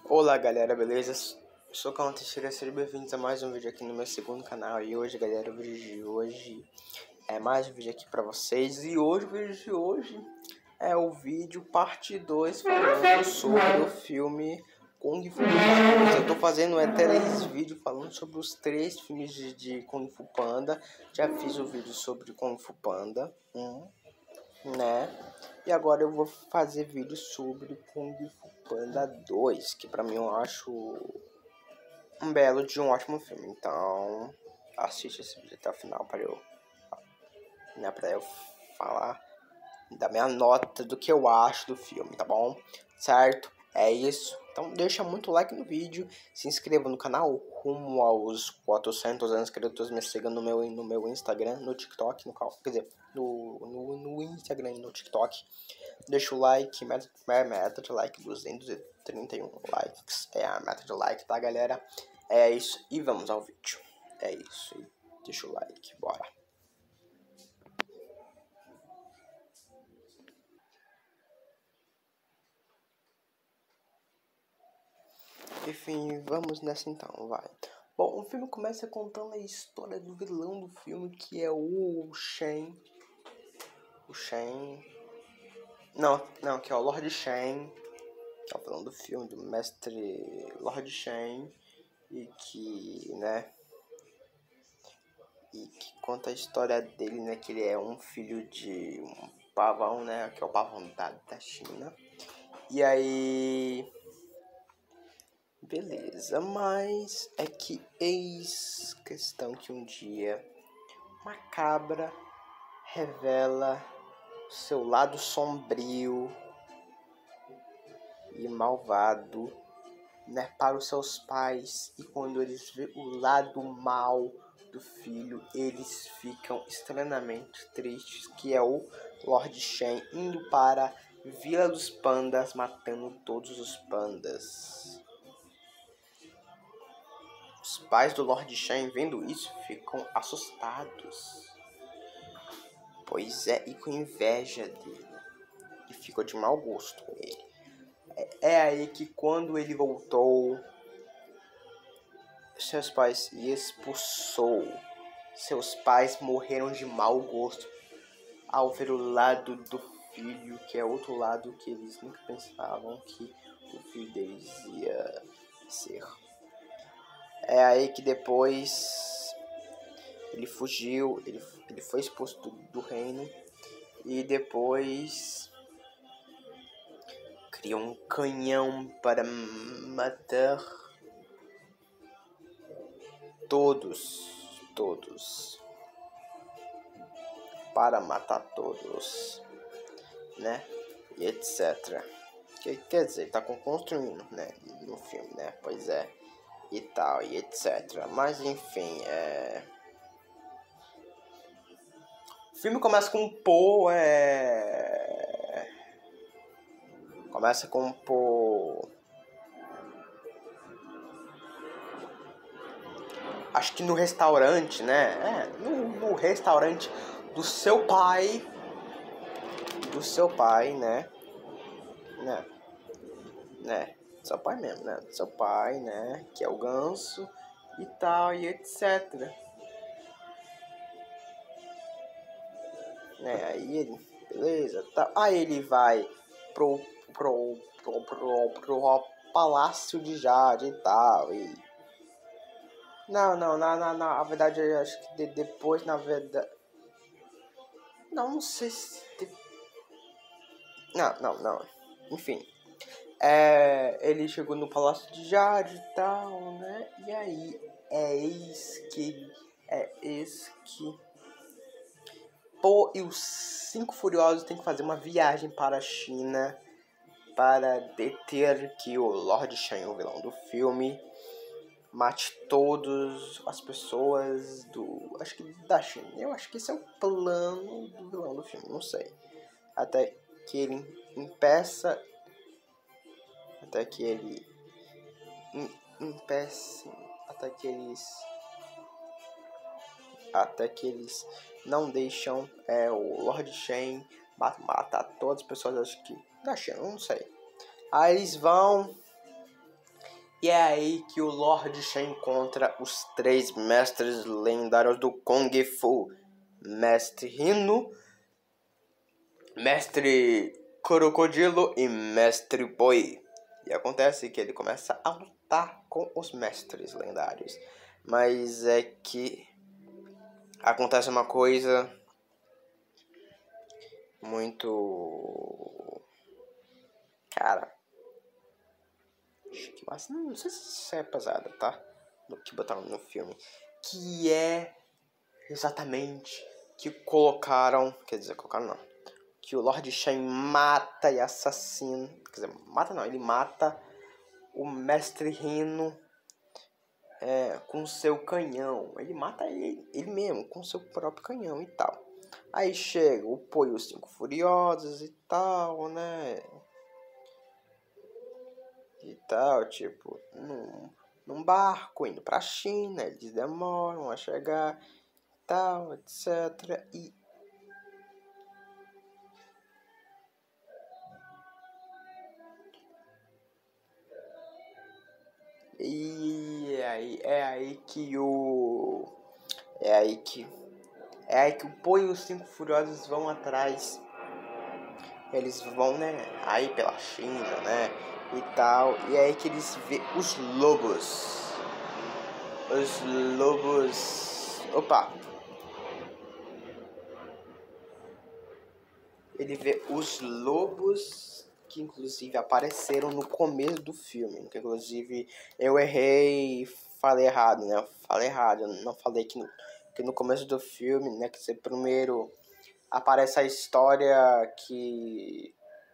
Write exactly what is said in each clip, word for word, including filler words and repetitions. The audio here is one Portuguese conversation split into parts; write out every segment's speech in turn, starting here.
Olá galera, beleza? Eu sou o Calma Teixeira, sejam bem-vindos a mais um vídeo aqui no meu segundo canal. E hoje galera, o vídeo de hoje é mais um vídeo aqui pra vocês. E hoje, o vídeo de hoje é o vídeo parte dois falando sobre o filme Kung Fu Panda. Eu tô fazendo é, três vídeos falando sobre os três filmes de, de Kung Fu Panda. Já fiz o vídeo sobre Kung Fu Panda um, né? E agora eu vou fazer vídeo sobre Kung Fu Panda dois, que pra mim eu acho um belo de um ótimo filme. Então, assiste esse vídeo até o final para eu, né, para eu falar da minha nota do que eu acho do filme, tá bom? Certo? É isso. Então deixa muito like no vídeo, se inscreva no canal, rumo aos quatrocentos inscritos, me siga no meu, no meu Instagram, no TikTok, no qual, quer dizer, no, no, no Instagram e no TikTok. Deixa o like, meta, meta de like, duzentos e trinta e um likes, é a meta de like, tá galera? É isso, e vamos ao vídeo. É isso, deixa o like, bora. Enfim, vamos nessa então, vai. Bom, o filme começa contando a história do vilão do filme, que é o Shen. O Shen... Não, não, que é o Lord Shen, que é o vilão do filme, do mestre Lord Shen. E que, né... E que conta a história dele, né, que ele é um filho de um pavão, né, que é o pavão da, da China. E aí... Beleza, mas é que eis questão que um dia uma cabra revela seu lado sombrio e malvado, né, para os seus pais, e quando eles vêem o lado mal do filho, eles ficam extremamente tristes, que é o Lord Shen indo para Vila dos Pandas, matando todos os pandas. Os pais do Lord Shen, vendo isso, ficam assustados. Pois é, e com inveja dele. E ficam de mau gosto com ele. É, é aí que quando ele voltou, seus pais expulsou. Seus pais morreram de mau gosto ao ver o lado do filho, que é outro lado que eles nunca pensavam que o filho deles ia ser. É aí que depois ele fugiu, ele, ele foi expulso do, do reino e depois criou um canhão para matar todos, todos, para matar todos, né, e etcétera. Que quer dizer, tá construindo, né, no filme, né, pois é, e tal, e etcétera. Mas enfim, é... O filme começa com um pô, é... Começa com um pô... Acho que no restaurante, né? É, no, no restaurante do seu pai. Do seu pai, né? Né? Né? Seu pai mesmo, né? Do seu pai, né? Que é o ganso e tal, e etcétera. Né? Aí ele, beleza, tá. Aí ele vai pro, pro, pro, pro, pro Palácio de Jade e tal, e... Não, não, na, na, na, na verdade, eu acho que de, depois, na verdade... Não, não sei se... De... Não, não, não. Enfim. É, ele chegou no Palácio de Jade e tal, né? E aí, é eis que... É eis que... Pô, e os Cinco Furiosos têm que fazer uma viagem para a China para deter que o Lord Shen, o vilão do filme, mate todas as pessoas do... Acho que da China. Eu acho que esse é o plano do vilão do filme, não sei. Até que ele impeça... Até que ele... Impeça... Até que eles... Até que eles não deixam é, o Lord Shen matar todas as pessoas, acho que da China, não sei. Aí eles vão... E é aí que o Lord Shen encontra os três mestres lendários do Kung Fu. Mestre Rino, Mestre Crocodilo e Mestre Boi. E acontece que ele começa a lutar com os mestres lendários. Mas é que acontece uma coisa muito... Cara... Mas não sei se isso é pesada, tá? Do que botaram no filme. Que é exatamente que colocaram... Quer dizer, colocaram não. Que o Lord Shen mata e assassina... Quer dizer, mata não. Ele mata o Mestre Rino é, com seu canhão. Ele mata ele, ele mesmo, com seu próprio canhão e tal. Aí chega o Po e os Cinco Furiosos e tal, né? E tal, tipo, num, num barco indo pra China, eles demoram a chegar e tal, etcétera. E E aí, é aí que o... É aí que... É aí que o Po e os Cinco Furiosos vão atrás. Eles vão, né, aí pela China, né, e tal. E é aí que eles vê os lobos. Os lobos... Opa! Ele vê os lobos que inclusive apareceram no começo do filme. Que inclusive eu errei, falei errado, né? Eu falei errado, eu não falei que no, que no começo do filme, né? Que você primeiro aparece a história que...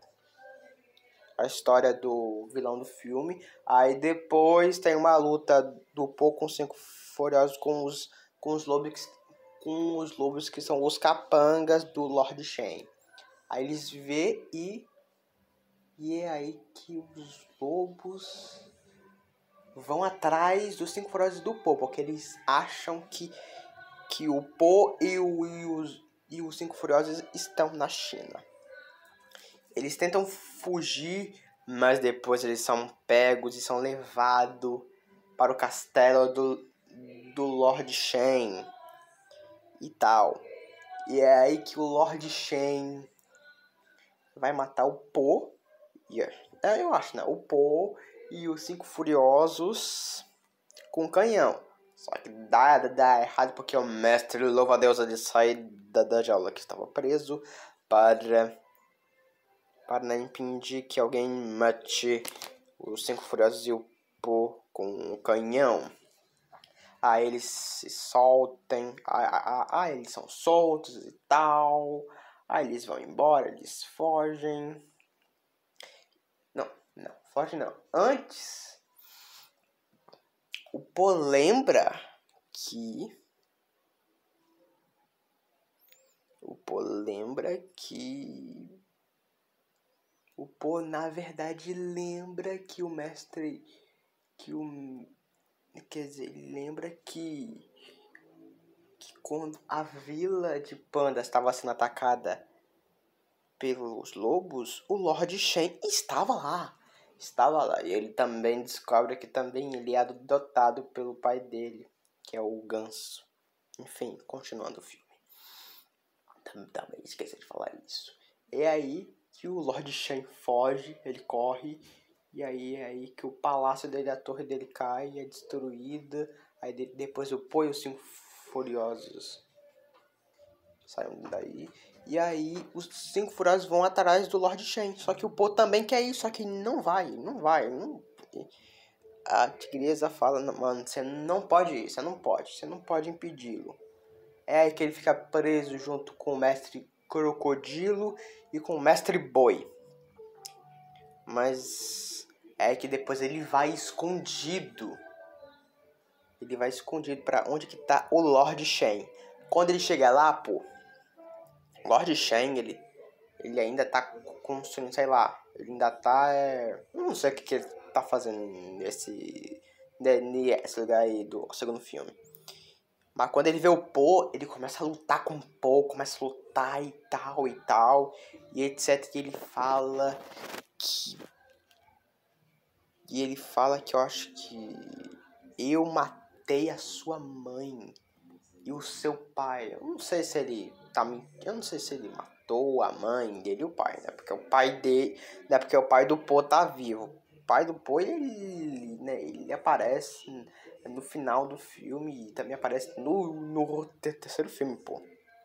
A história do vilão do filme. Aí depois tem uma luta do Po com os Cinco Furiosos com os, com os lobos com os lobos que são os capangas do Lord Shen. Aí eles vê e... E é aí que os lobos vão atrás dos Cinco Furiosos do Po, porque eles acham que, que o Po e, o, e, os, e os Cinco Furiosos estão na China. Eles tentam fugir, mas depois eles são pegos e são levados para o castelo do, do Lord Shen e tal. E é aí que o Lord Shen vai matar o Po. Yeah. É, eu acho, né? O Po e os Cinco Furiosos com canhão. Só que dá, dá errado porque o mestre louva-a-Deus ele sai da, da jaula que estava preso para, para impedir que alguém mate os Cinco Furiosos e o Po com o canhão. Aí eles se soltem, aí eles são soltos e tal. Aí eles vão embora, eles fogem. Não, não, foge não. Antes, o Po lembra que... O Po lembra que... O Po, na verdade, lembra que o mestre... Que o... Quer dizer, ele lembra que... Que quando a vila de pandas estava sendo atacada pelos lobos, o Lord Shen estava lá. Estava lá. E ele também descobre que também ele é adotado pelo pai dele, que é o Ganso. Enfim, continuando o filme. Também esqueci de falar isso. É aí que o Lord Shen foge, ele corre. E aí é aí que o palácio dele, a torre dele cai e é destruída. Aí depois o Po e os Cinco Furiosos saem daí. E aí os Cinco Furiosos vão atrás do Lord Shen. Só que o Po também quer ir, só que não vai, não vai. Não... A tigresa fala, mano, você não pode ir, você não pode, você não pode impedi-lo. É aí que ele fica preso junto com o mestre Crocodilo e com o mestre Boi. Mas é aí que depois ele vai escondido. Ele vai escondido pra onde que tá o Lord Shen. Quando ele chega lá, pô, Lord Shen, ele, ele ainda tá construindo, sei lá, ele ainda tá, é, não sei o que, que ele tá fazendo nesse, nesse lugar aí do segundo filme. Mas quando ele vê o Po, ele começa a lutar com o Po, começa a lutar e tal e tal, e etcétera. E ele fala que... que ele fala que eu acho que eu matei a sua mãe e o seu pai. Eu não sei se ele tá me... Eu não sei se ele matou a mãe dele e o pai, né? Porque o pai dele... Né? Porque o pai do Po tá vivo. O pai do Po, ele, né? ele aparece no final do filme e também aparece no, no terceiro filme, pô.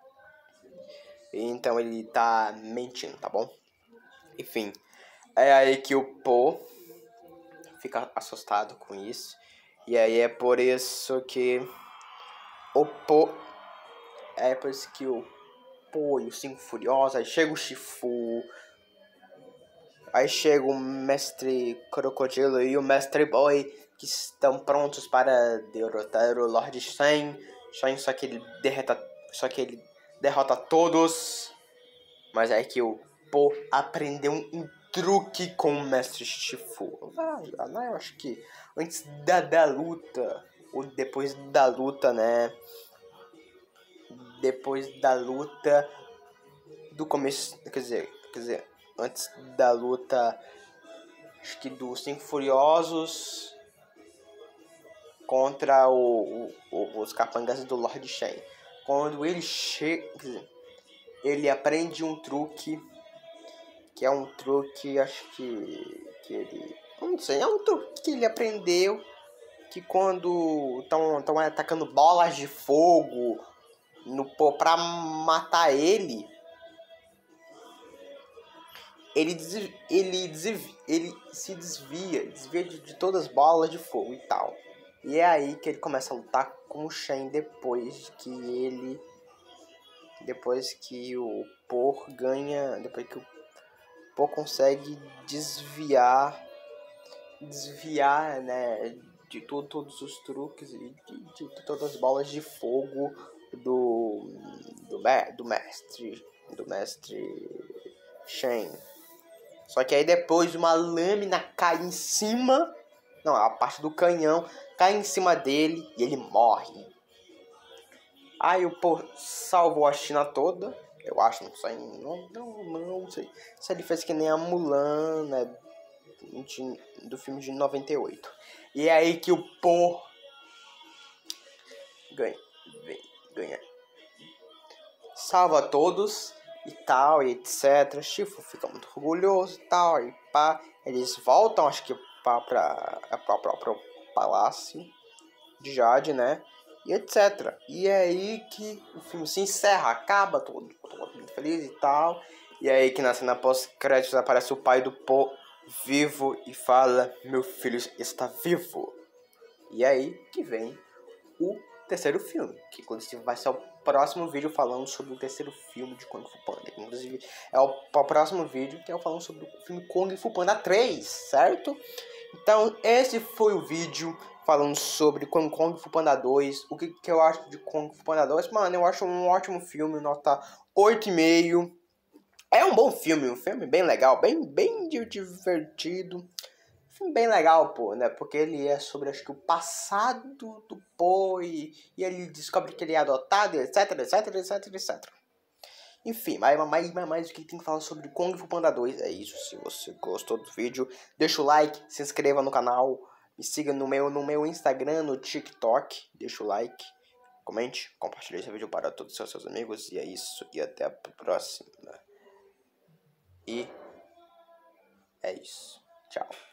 Então ele tá mentindo, tá bom? Enfim, é aí que o Po fica assustado com isso. E aí é por isso que o Po... É por isso que o Po e os Cinco Furiosos, aí chega o Shifu, aí chega o Mestre Crocodilo e o Mestre Boy, que estão prontos para derrotar o Lord Shen. Shen só que ele derrota, só que ele derrota todos. Mas é que o Po aprendeu um, um truque com o Mestre Shifu. Ah, eu acho que antes da, da luta, ou depois da luta, né? Depois da luta do começo, quer dizer, quer dizer, antes da luta, acho que dos Cinco Furiosos contra o, o, o, os capangas do Lord Shen. Quando ele chega, quer dizer, ele aprende um truque, que é um truque, acho que, que ele, não sei, é um truque que ele aprendeu, que quando estão atacando bolas de fogo no Po pra matar ele, ele, desvia, ele, desvia, ele se desvia, desvia de, de todas as bolas de fogo e tal. E é aí que ele começa a lutar com o Shen depois que ele... Depois que o Po ganha... Depois que o Po consegue desviar... Desviar, né... De to, todos os truques e de, de, de todas as bolas de fogo do... Do, do mestre... Do mestre Shen. Só que aí depois uma lâmina cai em cima... Não, a parte do canhão cai em cima dele e ele morre. Aí o Po salvou a China toda. Eu acho, não sei. Não, não, não sei. Se ele fez que nem a Mulan, né? De, do filme de noventa e oito. E é aí que o Po ganha. ganha. Salva todos e tal, e etcétera. Shifu fica muito orgulhoso e tal, e pá. Eles voltam, acho que pra, pra, pra, pra, pra o palácio de Jade, né? E etcétera. E é aí que o filme se encerra, acaba todo, todo muito feliz e tal. E é aí que na cena pós-créditos aparece o pai do Po vivo e fala: meu filho está vivo. E é aí que vem o terceiro filme, que inclusive vai ser o próximo vídeo falando sobre o terceiro filme de Kung Fu Panda. Inclusive é o, o próximo vídeo que é falando sobre o filme Kung Fu Panda três, certo? Então esse foi o vídeo falando sobre Kung Fu Panda dois. O que, que eu acho de Kung Fu Panda dois? Mano, eu acho um ótimo filme, nota oito e meio. É um bom filme, um filme bem legal, bem, bem divertido. Filme bem legal, pô, né? Porque ele é sobre, acho que, o passado do Po e, e ele descobre que ele é adotado, etc, etc, etc, etcétera. Enfim, mais, mais, mais o que tem que falar sobre Kung Fu Panda dois é isso. Se você gostou do vídeo, deixa o like, se inscreva no canal, me siga no meu, no meu Instagram, no TikTok, deixa o like, comente, compartilhe esse vídeo para todos os seus, seus amigos. E é isso, e até a próxima. E é isso. Tchau.